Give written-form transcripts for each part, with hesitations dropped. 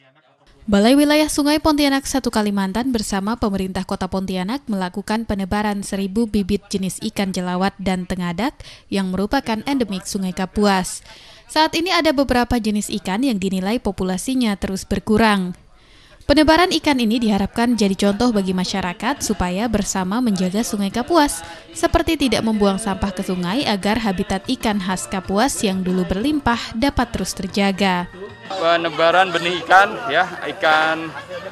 Balai Wilayah Sungai Pontianak 1 Kalimantan bersama pemerintah Kota Pontianak melakukan penebaran 1.000 bibit jenis ikan jelawat dan tengadak yang merupakan endemik Sungai Kapuas. Saat ini ada beberapa jenis ikan yang dinilai populasinya terus berkurang. Penebaran ikan ini diharapkan jadi contoh bagi masyarakat supaya bersama menjaga Sungai Kapuas, seperti tidak membuang sampah ke sungai agar habitat ikan khas Kapuas yang dulu berlimpah dapat terus terjaga. Penebaran benih ikan, ya ikan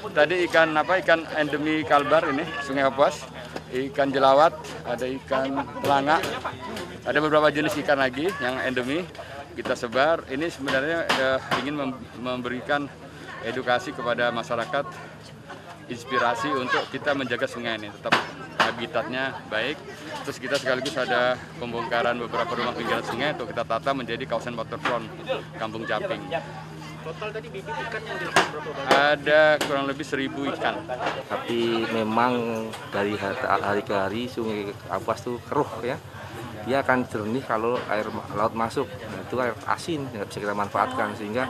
endemi Kalbar ini Sungai Kapuas, ikan jelawat, ada ikan telanga, ada beberapa jenis ikan lagi yang endemi kita sebar. Ini sebenarnya ingin memberikan edukasi kepada masyarakat, inspirasi untuk kita menjaga sungai ini tetap habitatnya baik. Terus kita sekaligus ada pembongkaran beberapa rumah pinggiran sungai untuk kita tata menjadi kawasan waterfront Kampung Caping. Total tadi bibit ikan yang dilakukan berapa banyak? Ada kurang lebih 1.000 ikan. Tapi memang dari hari ke hari Sungai Kapuas itu keruh ya. Dia akan jernih kalau air laut masuk. Nah, itu air asin yang bisa kita manfaatkan sehingga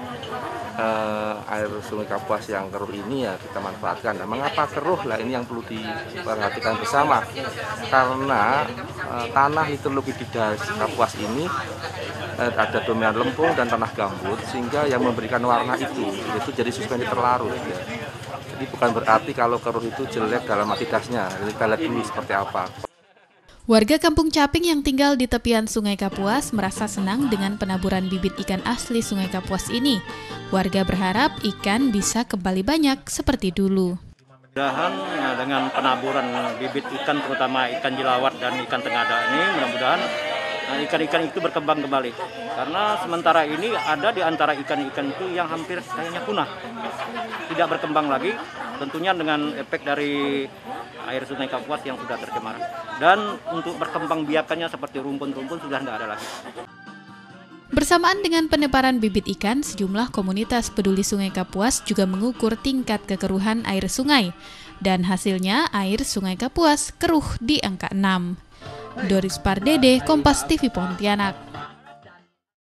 air Sungai Kapuas yang keruh ini ya kita manfaatkan. Nah, mengapa keruh? Lah ini yang perlu diperhatikan bersama. Karena tanah hidrologi di Kapuas ini ada dominan lempung dan tanah gambut sehingga yang memberikan warna itu jadi suspensi terlarut ya. Jadi bukan berarti kalau keruh itu jelek dalam arti dasnya. Kita lihat dulu seperti apa. Warga Kampung Caping yang tinggal di tepian Sungai Kapuas merasa senang dengan penaburan bibit ikan asli Sungai Kapuas ini. Warga berharap ikan bisa kembali banyak seperti dulu. Mudah-mudahan dengan penaburan bibit ikan terutama ikan jelawat dan ikan tengadak ini mudah-mudahan ikan-ikan itu berkembang kembali. Karena sementara ini ada di antara ikan-ikan itu yang hampir kayaknya punah. Tidak berkembang lagi, tentunya dengan efek dari air Sungai Kapuas yang sudah tercemar. Dan untuk berkembang biakannya seperti rumpun-rumpun sudah tidak ada lagi. Bersamaan dengan penebaran bibit ikan, sejumlah komunitas peduli Sungai Kapuas juga mengukur tingkat kekeruhan air sungai. Dan hasilnya air Sungai Kapuas keruh di angka 6. Doris Pardede, Kompas TV Pontianak.